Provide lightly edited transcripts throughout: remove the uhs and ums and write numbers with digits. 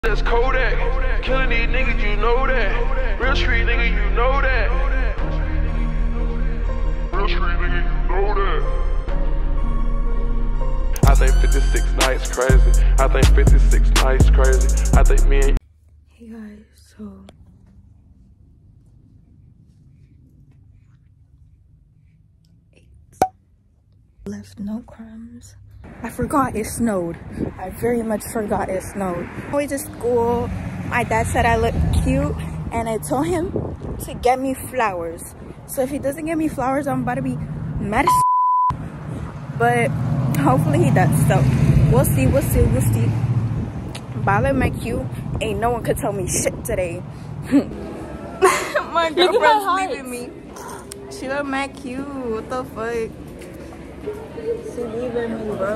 That's Kodak. Killing these niggas, you know that. Real street nigga, you know that. Real street nigga, you know that. I think 56 nights crazy. I think 56 nights crazy. I think me and... Hey guys, so... left no crumbs. I forgot it snowed. I very much forgot it snowed. I went to school. My dad said I look cute and I told him to get me flowers. So if he doesn't get me flowers, I'm about to be mad as but hopefully he does. So we'll see. But I look mad cute. Ain't no one could tell me shit today. My girlfriend's leaving me. She look mad cute. What the fuck? She leaving me, bro.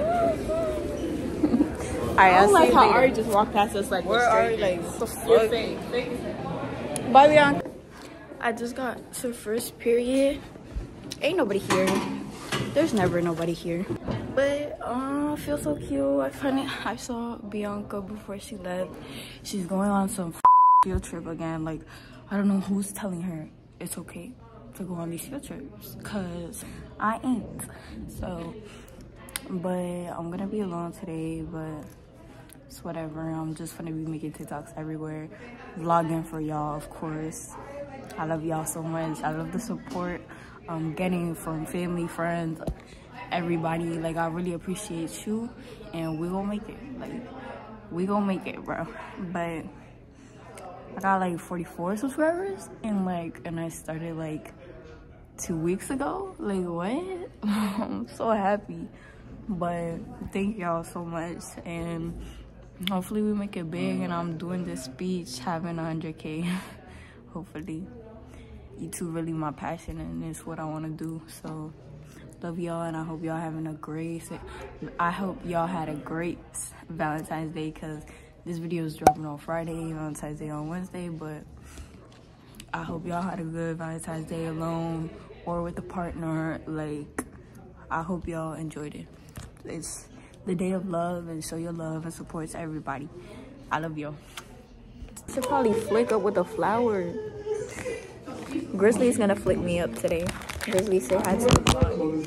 Alright, I don't like how Ari just walked past us like, where are you? Like, what the fuck? Fake. Bye, Bianca. I just got to first period. Ain't nobody here. There's never nobody here. But I feel so cute. I saw Bianca before she left. She's going on some field trip again. Like, I don't know who's telling her it's okay to go on these field trips, cause I ain't. So, but I'm gonna be alone today, but it's whatever. I'm just gonna be making TikToks everywhere, vlogging for y'all, of course. I love y'all so much. I love the support I'm getting from family, friends, everybody. Like, I really appreciate you, and we gonna make it. Like, we gonna make it, bro. But I got like 44 subscribers, and I started like 2 weeks ago. Like, what? I'm so happy. But thank y'all so much, and hopefully we make it big. And I'm doing this speech, having 100K. Hopefully. YouTube really my passion, and it's what I want to do. So love y'all, and I hope y'all having a great, I hope y'all had a great Valentine's Day, because this video is dropping on Friday, Valentine's Day on Wednesday. But I hope y'all had a good Valentine's Day alone or with a partner. Like, I hope y'all enjoyed it. It's the day of love, and show your love and support to everybody. I love y'all. Should probably flick up with a flower. Grizzly's gonna flick me up today. Grizzly, say hi to me.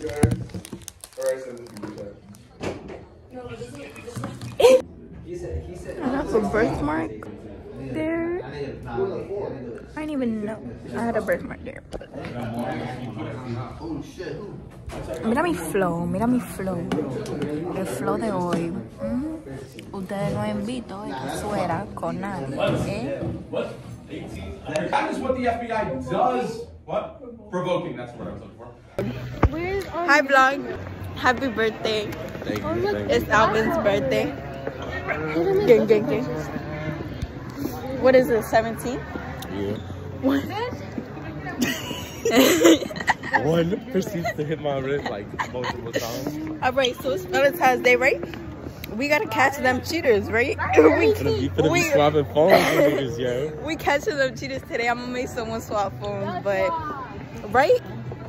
I have a birthmark there. I didn't even know I had a birthmark there. Mira mi flow. El flow de hoy. Ustedes no invito a que fuera con nadie. That is what the FBI does. What? Provoking, that's what I was looking for. Hi vlog. Happy birthday. Thank you. It's Alvin's birthday. Gang. What is it, 17? Yeah. What? One proceeds to hit my wrist like multiple times. Alright, so it's Valentine's Day, right? We gotta catch them cheaters, right? You finna be swapping phones with niggas, yo. We catching them cheaters today. I'm gonna make someone swap phones, but right?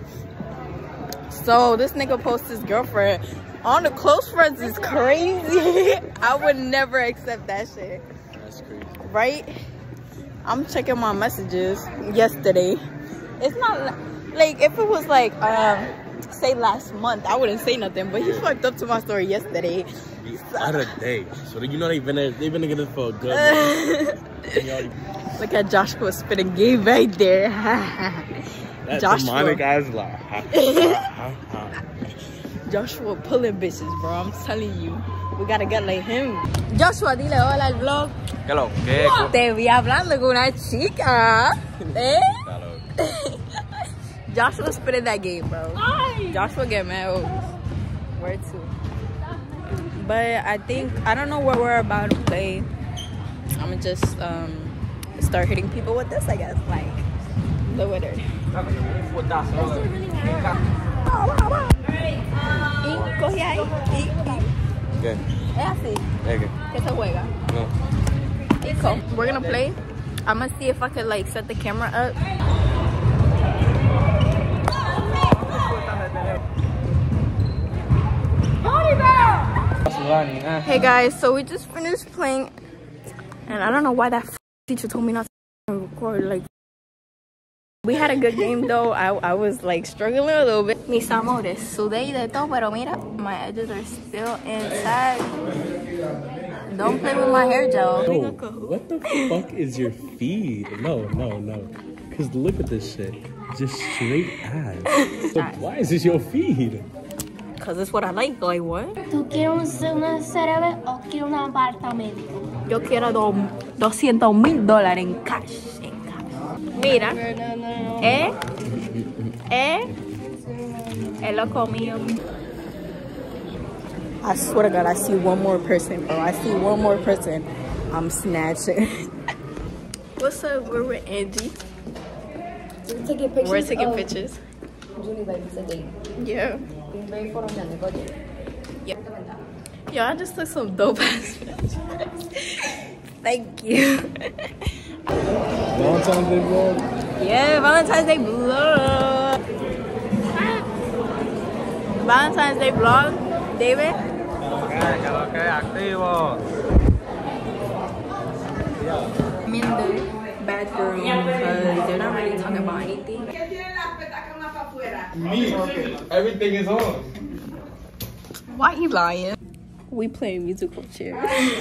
So this nigga posts his girlfriend on the close friends is crazy. I would never accept that shit. That's crazy. Right? I'm checking my messages yesterday. It's not like if it was like say last month, I wouldn't say nothing, but he fucked up to my story yesterday. Out of day. So you know they've been together for a good Look at Joshua spitting game right there. That's Joshua. demonic ass lie. Joshua pulling bitches, bro. I'm telling you. We gotta get like him. Joshua, dile hola al vlog. Hello. Te vi hablando con una chica. ¿Eh? Joshua spitting that game, bro. Joshua get mad over. Where to? But I don't know what we're about to play. I'm gonna just start hitting people with this, I guess. Like, the winner. Coge ahí. Okay. Es así. Okay. Que se juega. No. Cool. We're gonna play. I'm gonna see if I could like set the camera up. Hey guys, so we just finished playing And I don't know why that teacher told me not to record. Like, we had a good game though. I was like struggling a little bit. Mis amores, sudé de todo, pero mira, my edges are still intact. Don't play with my hair gel. Yo, what the fuck is your feed? No. Cause look at this shit. Just straight ass. So why is this your feed? Cause it's what I like. Like what? ¿Tú quieres una CRB o quieres un apartamento? Yo quiero $200,000 en cash. Mira. El loco mío. I swear to God, I see one more person, bro. I see one more person. I'm snatching. What's up? We're with Angie. We're taking pictures. We're taking pictures. Julie vibes today. Yeah. Being very photogenic, budget. Yeah. Yo, I just took some dope ass pictures. Thank you. Valentine's Day vlog? Yeah, Valentine's Day vlog. Valentine's Day vlog, David. Okay, activo. I'm in the bathroom because they're not really talking about anything. Me, everything is on. Why he lying? We playing musical chairs.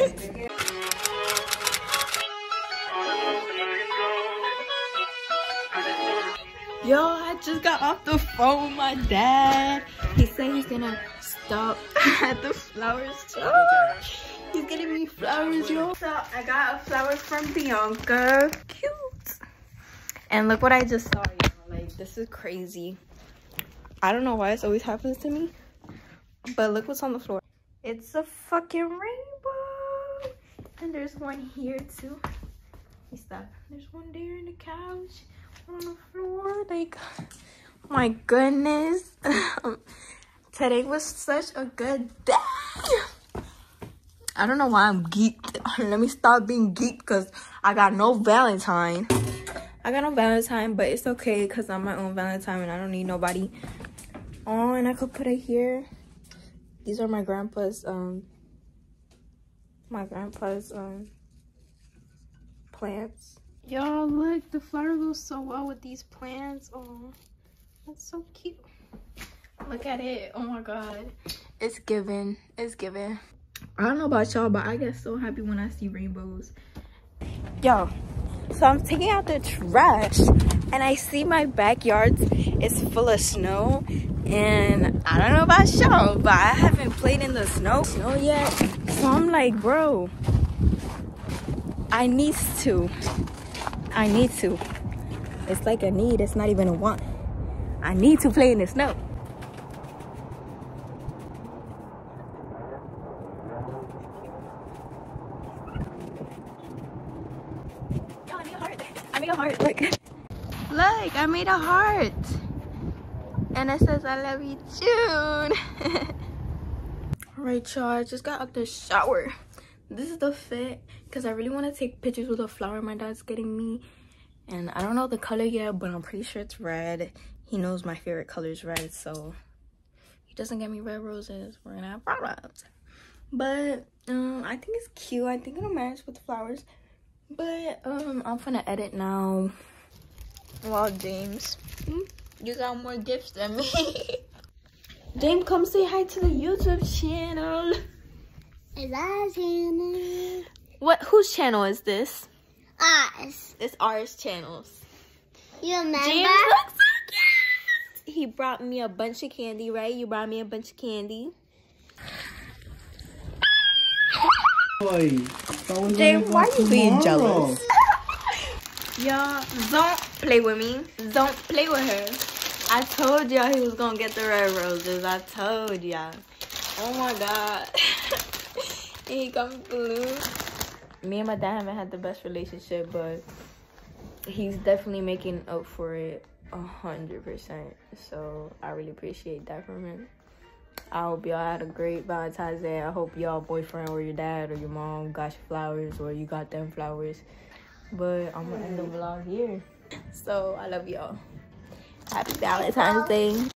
Yo, I just got off the phone with my dad. He said he's gonna stop at the flower store. He's getting me flowers, yo. So I got flowers from Bianca. Cute. And look what I just saw, y'all. Like, this is crazy. I don't know why this always happens to me. But look what's on the floor. It's a fucking rainbow. And there's one here too. Stop. There's one there in the couch. On the floor. Like, oh my goodness. Today was such a good day. I don't know why I'm geeked. Let me stop being geeked because I got no Valentine. I got no Valentine, but it's okay because I'm my own Valentine and I don't need nobody. Oh, and I could put it here. These are my grandpa's plants. Y'all, look, the flower goes so well with these plants. Oh, that's so cute. Look at it. Oh my god, it's giving. It's giving. I don't know about y'all, but I get so happy when I see rainbows. Yo, so I'm taking out the trash and I see my backyard is full of snow. And I don't know about y'all, but I haven't played in the snow yet. So I'm like, bro, I need to. It's like a need, it's not even a want. I need to play in the snow. Yo, I made a heart. I made a heart. Look, I made a heart. And it says, I love you, June. Alright, y'all, I just got out the shower. This is the fit because I really want to take pictures with a flower my dad's getting me. And I don't know the color yet, but I'm pretty sure it's red. He knows my favorite color is red, so he doesn't get me red roses, we're gonna have problems. But I think it's cute. I think it'll match with the flowers. But I'm gonna edit now. Wow, James, you got more gifts than me. James, come say hi to the YouTube channel. Is that channel? What? Whose channel is this? Us. It's ours channels. You remember? James looks so cute. He brought me a bunch of candy, right? You brought me a bunch of candy. James, why are you being jealous? Y'all, don't play with me. Don't play with her. I told y'all he was gonna get the red roses. I told y'all. Oh my god. And he got me blue. Me and my dad haven't had the best relationship, but he's definitely making up for it 100%. So I really appreciate that from him. I hope y'all had a great Valentine's Day. I hope y'all boyfriend or your dad or your mom got you flowers or you got them flowers. But I'm gonna end the vlog here. So I love y'all. Happy Valentine's Day.